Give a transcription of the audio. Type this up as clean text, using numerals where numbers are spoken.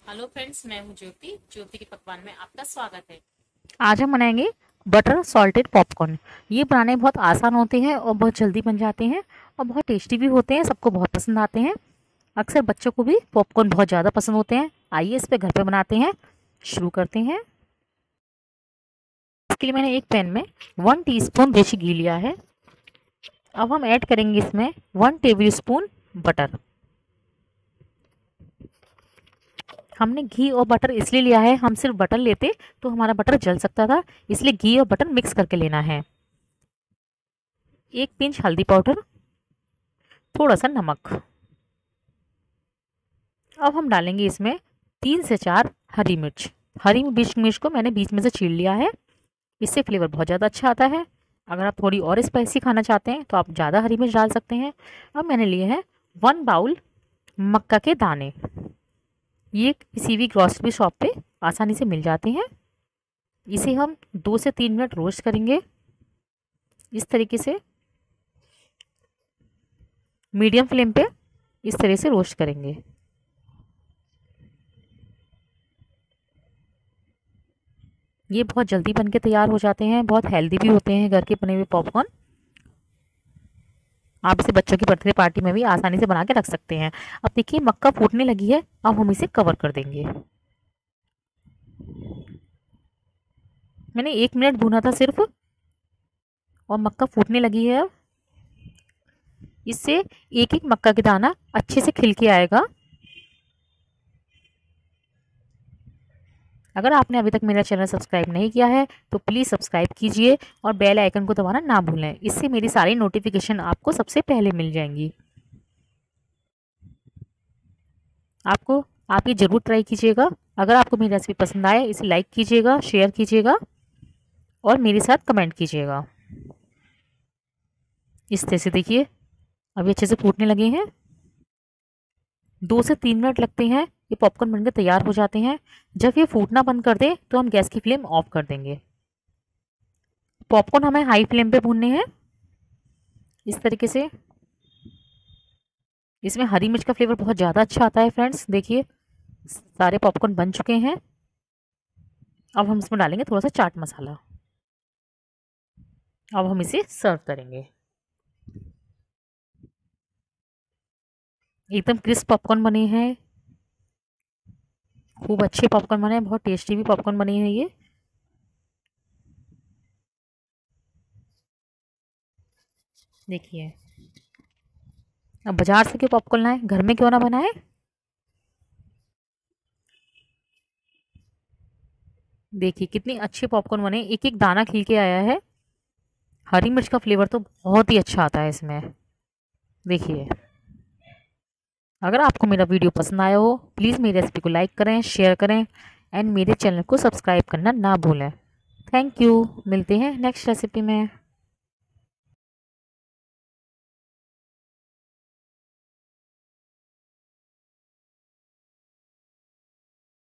Hello friends, मैं हूं ज्योति। ज्योति के पकवान में आपका स्वागत है। आज हम बनाएंगे बटर सॉल्टेड पॉपकॉर्न। ये बनाने बहुत आसान होते हैं और बहुत जल्दी बन जाते हैं और बहुत टेस्टी भी होते हैं। सबको बहुत पसंद आते हैं। अक्सर बच्चों को भी पॉपकॉर्न बहुत ज़्यादा पसंद होते हैं। आइए इस पे घर पे बनाते हैं। शुरू करते हैं। इसके लिए मैंने एक पैन में 1 टीस्पून देसी घी लिया है। अब हम ऐड करेंगे इसमें 1 टेबल स्पून बटर। हमने घी और बटर इसलिए लिया है, हम सिर्फ बटर लेते तो हमारा बटर जल सकता था, इसलिए घी और बटर मिक्स करके लेना है। 1 पिंच हल्दी पाउडर, थोड़ा सा नमक। अब हम डालेंगे इसमें 3 से 4 हरी मिर्च। हरी मिर्च को मैंने बीच में से छील लिया है। इससे फ्लेवर बहुत ज़्यादा अच्छा आता है। अगर आप थोड़ी और स्पाइसी खाना चाहते हैं तो आप ज़्यादा हरी मिर्च डाल सकते हैं। अब मैंने लिए हैं 1 बाउल मक्का के दाने। ये किसी भी ग्रॉसरी शॉप पे आसानी से मिल जाते हैं। इसे हम 2 से 3 मिनट रोस्ट करेंगे। इस तरीके से मीडियम फ्लेम पे इस तरह से रोस्ट करेंगे। ये बहुत जल्दी बन के तैयार हो जाते हैं, बहुत हेल्दी भी होते हैं घर के बने हुए पॉपकॉर्न। आप इसे बच्चों की बर्थडे पार्टी में भी आसानी से बना के रख सकते हैं। अब देखिए मक्का फूटने लगी है। अब हम इसे कवर कर देंगे। मैंने 1 मिनट भूना था सिर्फ और मक्का फूटने लगी है। अब इससे एक एक मक्का के दाना अच्छे से खिल के आएगा। अगर आपने अभी तक मेरा चैनल सब्सक्राइब नहीं किया है तो प्लीज़ सब्सक्राइब कीजिए और बेल आइकन को दबाना ना भूलें। इससे मेरी सारी नोटिफिकेशन आपको सबसे पहले मिल जाएंगी। आप ये ज़रूर ट्राई कीजिएगा। अगर आपको मेरी रेसिपी पसंद आए इसे लाइक कीजिएगा, शेयर कीजिएगा और मेरे साथ कमेंट कीजिएगा। इस तरह से देखिए अभी अच्छे से फूटने लगे हैं। 2 से 3 मिनट लगते हैं, ये पॉपकॉर्न बनकर तैयार हो जाते हैं। जब ये फूटना बंद कर दे तो हम गैस की फ्लेम ऑफ कर देंगे। पॉपकॉर्न हमें हाई फ्लेम पे भूनने हैं। इस तरीके से इसमें हरी मिर्च का फ्लेवर बहुत ज़्यादा अच्छा आता है। फ्रेंड्स देखिए सारे पॉपकॉर्न बन चुके हैं। अब हम इसमें डालेंगे थोड़ा सा चाट मसाला। अब हम इसे सर्व करेंगे। एकदम क्रिस्प पॉपकॉर्न बने हैं। खूब अच्छे पॉपकॉर्न बने हैं, बहुत टेस्टी भी पॉपकॉर्न बने हैं ये। देखिए अब बाजार से क्यों पॉपकॉर्न लाएं, घर में क्यों ना बनाए। देखिए कितनी अच्छे पॉपकॉर्न बने, एक एक दाना खिल के आया है। हरी मिर्च का फ्लेवर तो बहुत ही अच्छा आता है इसमें। देखिए अगर आपको मेरा वीडियो पसंद आया हो प्लीज़ मेरी रेसिपी को लाइक करें, शेयर करें एंड मेरे चैनल को सब्सक्राइब करना ना भूलें। Thank you. मिलते हैं नेक्स्ट रेसिपी में।